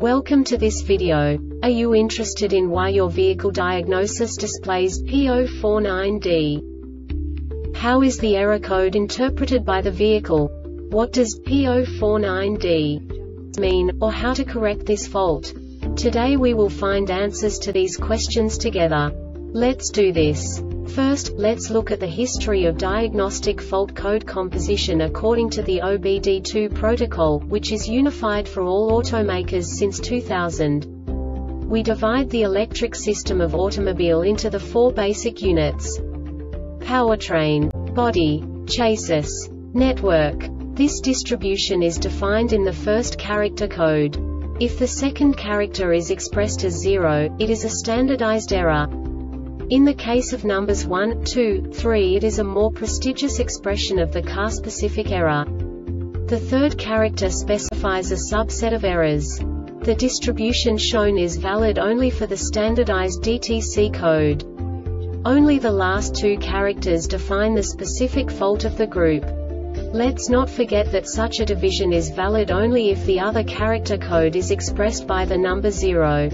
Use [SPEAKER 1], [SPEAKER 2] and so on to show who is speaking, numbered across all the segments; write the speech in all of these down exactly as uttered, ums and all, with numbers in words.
[SPEAKER 1] Welcome to this video. Are you interested in why your vehicle diagnosis displays P zero four nine D? How is the error code interpreted by the vehicle? What does P zero four nine D mean, or how to correct this fault? Today we will find answers to these questions together. Let's do this. First, let's look at the history of diagnostic fault code composition according to the O B D two protocol, which is unified for all automakers since two thousand. We divide the electric system of automobile into the four basic units: powertrain, body, chassis, network. This distribution is defined in the first character code. If the second character is expressed as zero, it is a standardized error. In the case of numbers one, two, three, it is a more prestigious expression of the car-specific error. The third character specifies a subset of errors. The distribution shown is valid only for the standardized D T C code. Only the last two characters define the specific fault of the group. Let's not forget that such a division is valid only if the other character code is expressed by the number zero.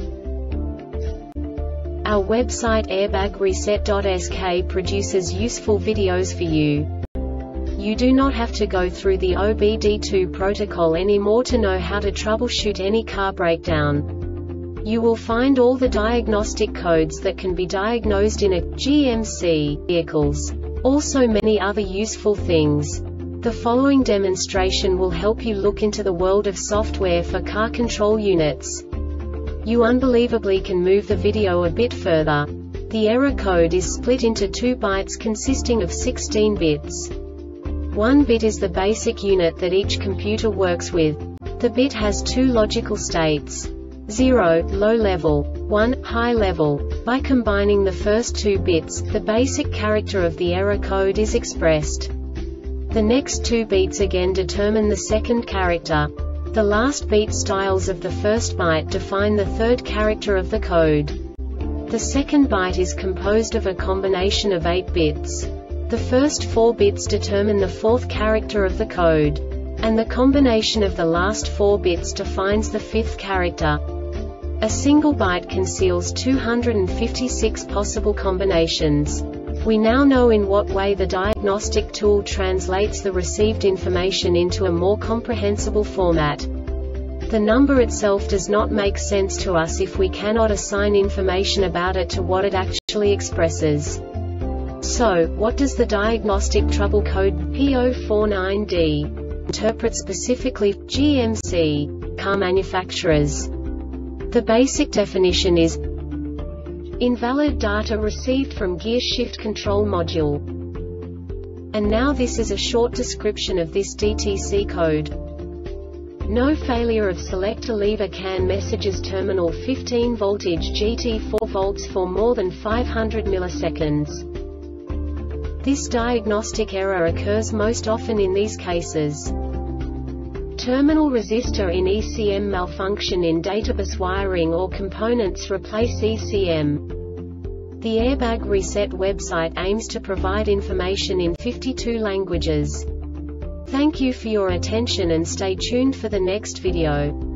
[SPEAKER 1] Our website airbag reset dot S K produces useful videos for you. You do not have to go through the O B D two protocol anymore to know how to troubleshoot any car breakdown. You will find all the diagnostic codes that can be diagnosed in a G M C vehicles. Also many other useful things. The following demonstration will help you look into the world of software for car control units. You unbelievably can move the video a bit further. The error code is split into two bytes consisting of sixteen bits. One bit is the basic unit that each computer works with. The bit has two logical states: zero, low level, one, high level. By combining the first two bits, the basic character of the error code is expressed. The next two bits again determine the second character. The last beat styles of the first byte define the third character of the code. The second byte is composed of a combination of eight bits. The first four bits determine the fourth character of the code. And the combination of the last four bits defines the fifth character. A single byte conceals two hundred fifty-six possible combinations. We now know in what way the diagnostic tool translates the received information into a more comprehensible format. The number itself does not make sense to us if we cannot assign information about it to what it actually expresses. So, what does the diagnostic trouble code P zero four nine D interpret specifically for G M C car manufacturers? The basic definition is invalid data received from gear shift control module. And now this is a short description of this D T C code. No failure of selector lever CAN messages terminal fifteen voltage G T four volts for more than five hundred milliseconds. This diagnostic error occurs most often in these cases: terminal resistor in E C M malfunction in databus wiring or components replace E C M. The Airbag Reset website aims to provide information in fifty-two languages. Thank you for your attention and stay tuned for the next video.